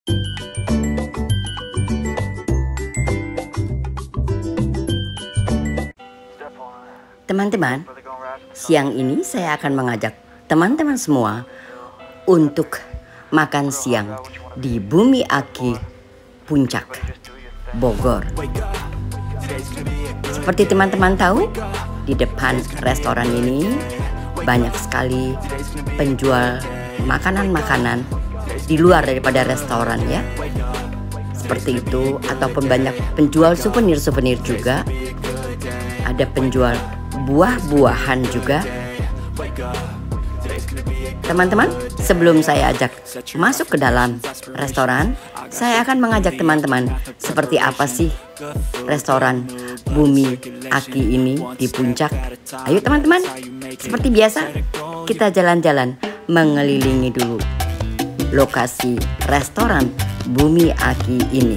Teman-teman, siang ini saya akan mengajak teman-teman semua untuk makan siang di Bumi Aki Puncak, Bogor. Seperti teman-teman tahu, di depan restoran ini banyak sekali penjual makanan-makanan di luar daripada restoran ya. Seperti itu, ataupun banyak penjual souvenir-souvenir juga. Ada penjual buah-buahan juga. Teman-teman, sebelum saya ajak masuk ke dalam restoran, saya akan mengajak teman-teman seperti apa sih restoran Bumi Aki ini di puncak. Ayo teman-teman, seperti biasa kita jalan-jalan mengelilingi dulu lokasi restoran Bumi Aki ini.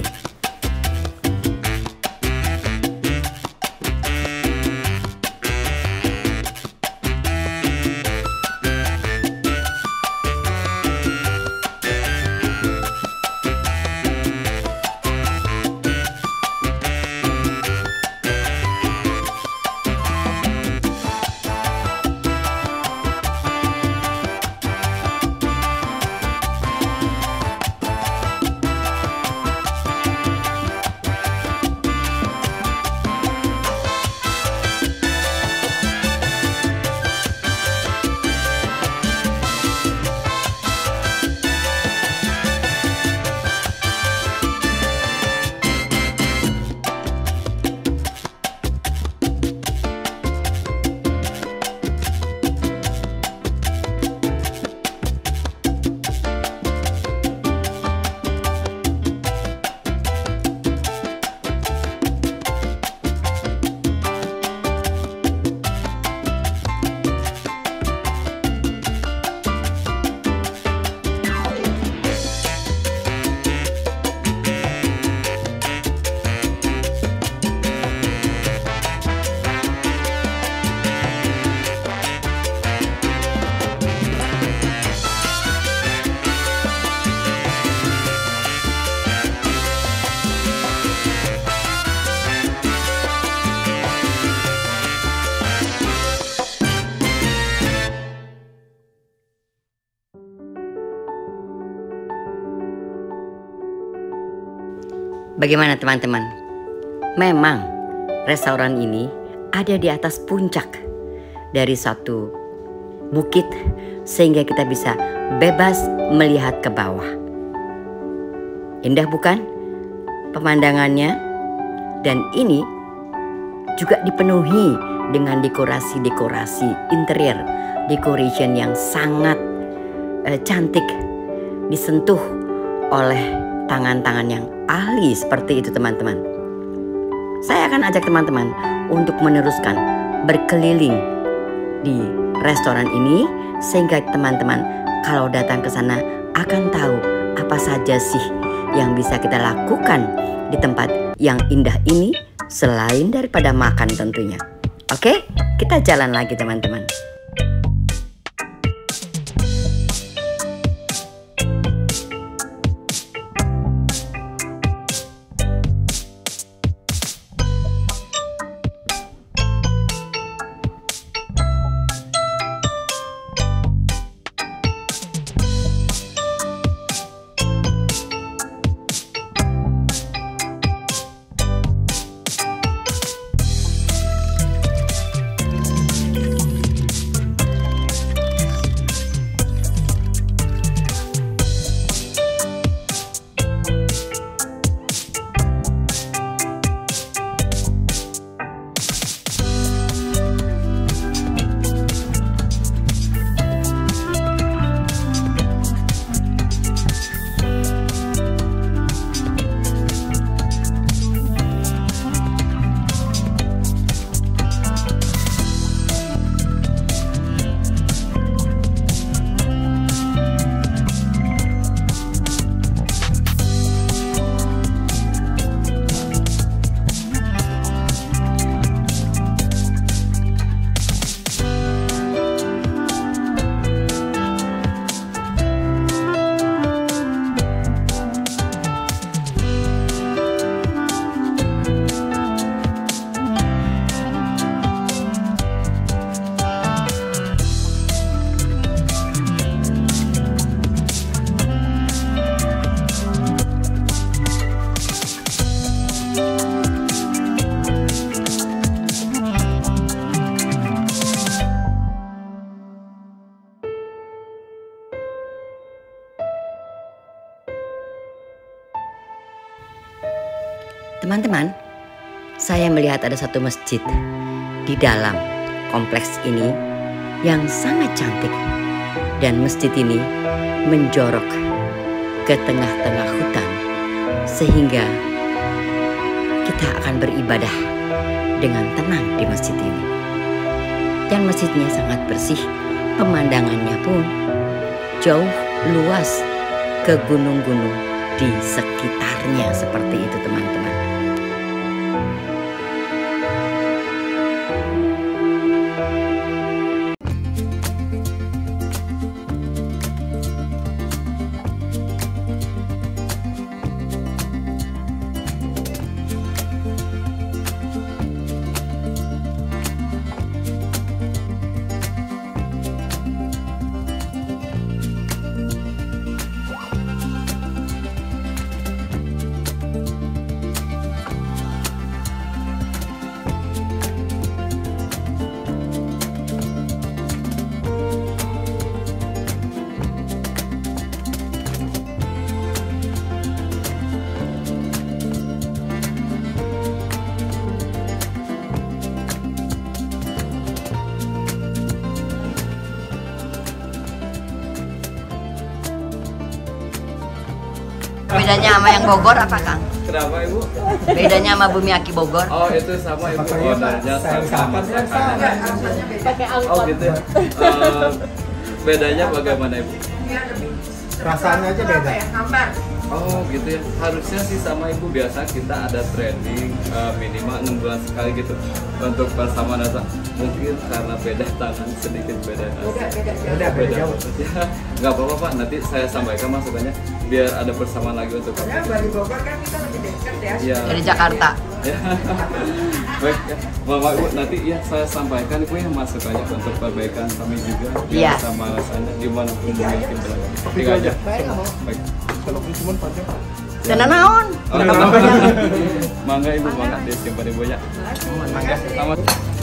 Bagaimana teman-teman? Memang restoran ini ada di atas puncak dari satu bukit sehingga kita bisa bebas melihat ke bawah. Indah bukan pemandangannya? Dan ini juga dipenuhi dengan dekorasi-dekorasi interior, decoration yang sangat cantik, disentuh oleh tangan-tangan yang ahli seperti itu teman-teman. Saya akan ajak teman-teman untuk meneruskan berkeliling di restoran ini sehingga teman-teman kalau datang ke sana akan tahu apa saja sih yang bisa kita lakukan di tempat yang indah ini selain daripada makan tentunya. Oke, kita jalan lagi teman-teman. Teman-teman, saya melihat ada satu masjid di dalam kompleks ini yang sangat cantik. Dan masjid ini menjorok ke tengah-tengah hutan sehingga kita akan beribadah dengan tenang di masjid ini. Dan masjidnya sangat bersih, pemandangannya pun jauh luas ke gunung-gunung di sekitarnya seperti itu teman-teman. Bedanya sama yang Bogor apa Kang? Kenapa Ibu? Bedanya sama Bumiaki Bogor? Oh itu sama Ibu. Oh sama. Pakai angkot. Oh gitu ya. Bedanya bagaimana Ibu? Rasanya aja beda. Oh gitu ya. Harusnya sih sama Ibu, biasa kita ada training minimal 6 bulan sekali gitu untuk bersama nasa. Mungkin karena beda tangan sedikit beda nasa. Beda. Nggak apa-apa Pak. Nanti saya sampaikan masukannya biar ada persamaan lagi untuk Ya, dari Bogor kan kita lebih dekat ya. ya. Dari Jakarta. Ya. Baik ya, Bapak Ibu nanti ya saya sampaikan Ibu yang masukannya untuk perbaikan kami juga Iya. sama rasanya gimana pun mungkin beragam. Tiga aja. Baik. Kalau pun cuma panjang. Tenan naon? Oh, mangga Ibu, mangga disimpan Ibu ya. Mangga. Selamat.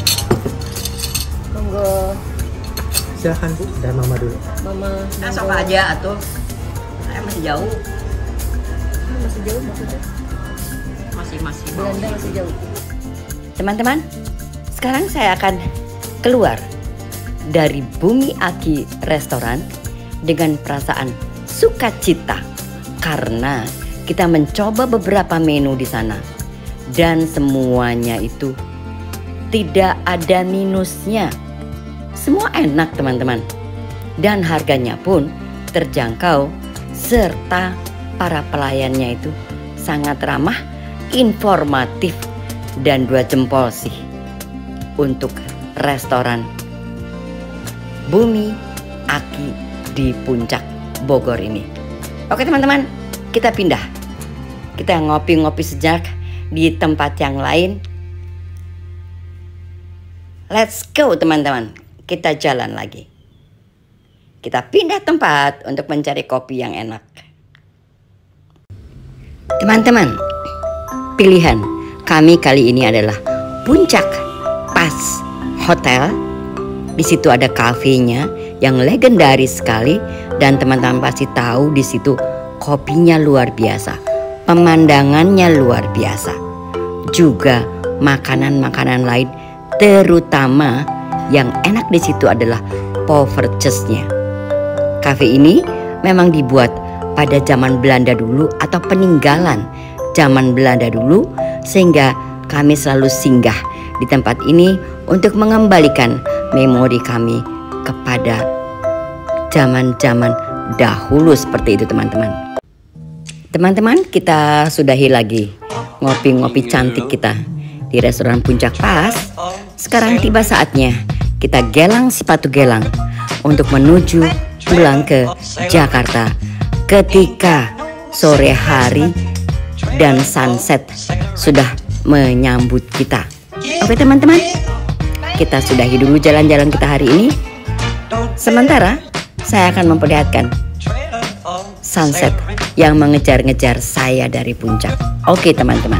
Monggo, Silakan Bu, saya Mama dulu. Mama. Nah, sok aja atuh. Saya masih jauh. Masih jauh maksudnya? Masih Belanda masih jauh. Teman-teman, sekarang saya akan keluar dari Bumiaki Restoran dengan perasaan sukacita karena kita mencoba beberapa menu di sana dan semuanya itu tidak ada minusnya. Semua enak teman-teman dan harganya pun terjangkau serta para pelayannya itu sangat ramah, informatif dan 2 jempol sih untuk restoran Bumiaki di Puncak Bogor ini. Oke teman-teman, kita pindah. Kita ngopi-ngopi sejenak di tempat yang lain. Let's go teman-teman, kita jalan lagi. Kita pindah tempat untuk mencari kopi yang enak. Teman-teman, pilihan kami kali ini adalah Puncak Pas Hotel. Di situ ada kafenya yang legendaris sekali dan teman-teman pasti tahu di situ kopinya luar biasa, pemandangannya luar biasa. Juga makanan-makanan lain, terutama yang enak di situ adalah povertjesnya. Kafe ini memang dibuat pada zaman Belanda dulu atau peninggalan zaman Belanda dulu, sehingga kami selalu singgah di tempat ini untuk mengembalikan memori kami kepada zaman-zaman dahulu seperti itu teman-teman. Teman-teman, kita sudahi lagi ngopi-ngopi cantik kita di restoran Puncak Pas. Sekarang tiba saatnya kita gelang sepatu gelang untuk menuju pulang ke Jakarta ketika sore hari dan sunset sudah menyambut kita. Oke teman-teman, kita sudahi dulu jalan-jalan kita hari ini. Sementara saya akan memperlihatkan sunset yang mengejar-ngejar saya dari puncak. Oke teman-teman.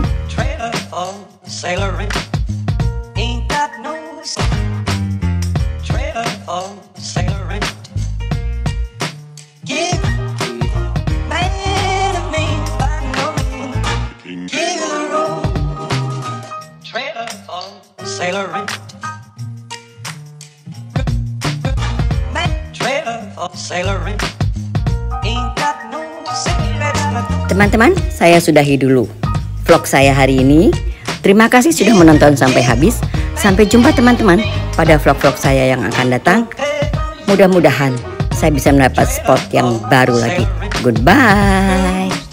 Give teman-teman, saya sudahi dulu vlog saya hari ini. Terima kasih sudah menonton sampai habis. Sampai jumpa teman-teman pada vlog-vlog saya yang akan datang. Mudah-mudahan saya bisa mendapat spot yang baru lagi. Goodbye.